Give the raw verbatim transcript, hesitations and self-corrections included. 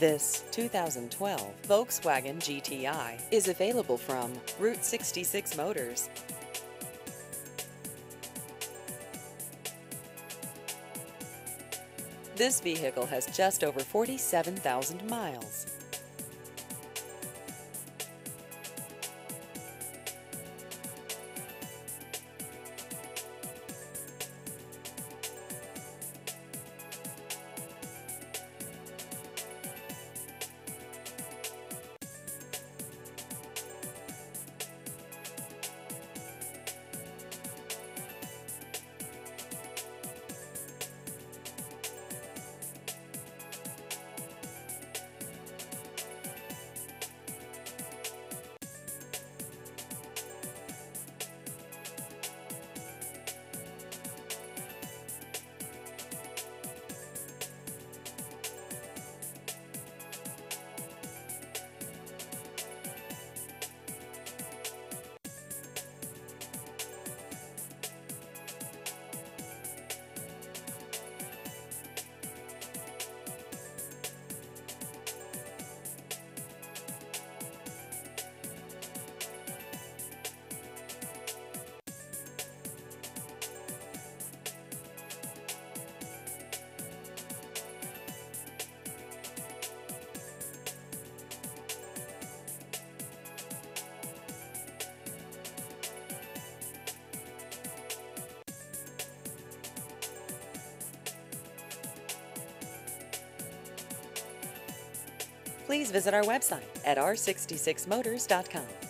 This two thousand twelve Volkswagen G T I is available from Route sixty-six Motors. This vehicle has just over forty-seven thousand miles. Please visit our website at r sixty-six motors dot com.